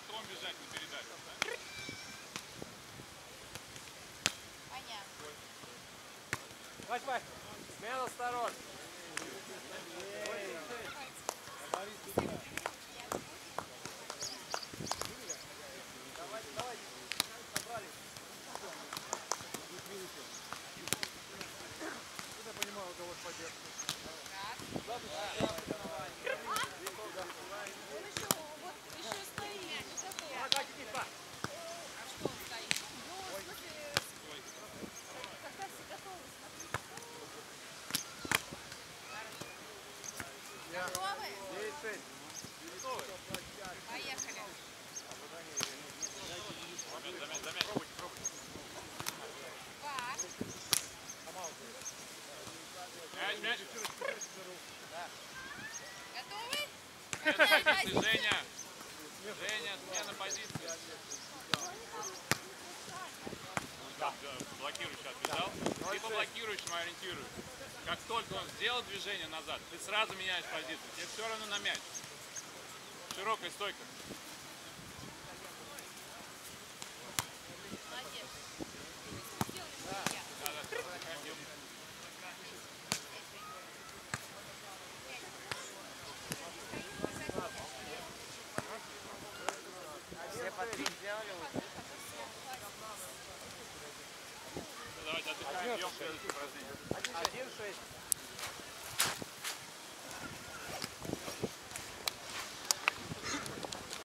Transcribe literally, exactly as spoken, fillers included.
потом бежать на передачу. Понятно. Вась, Вась, смело, осторожно. Давайте, давайте. Собрались. Я понимаю, у кого поддержка. Он еще, вот, еще стоит. А что он стоит? Ну, в смысле, когда все готовы, смотрите. Готовы? девять шесть. Готовы? Поехали. Замять, замять. Пробуйте, пробуйте. Два. Мяч, мяч. Готовы? Женя, Женя. Женя, смена позиции. Да, блокирующий отбежал. Ты по блокирующему ориентируешь. Как только он сделал движение назад, ты сразу меняешь позицию. Тебе все равно на мяч. Широкая стойка. Молодец. Сделали мы я. Да, да. Все по три сделали. Давайте отдыхаем, бьем следующее упражнение. один шесть.